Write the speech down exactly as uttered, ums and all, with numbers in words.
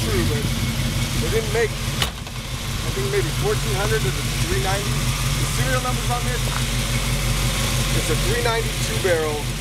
true, but they didn't make, I think maybe fourteen hundred of the three ninety. The serial numbers on this, it's a three ninety two barrel.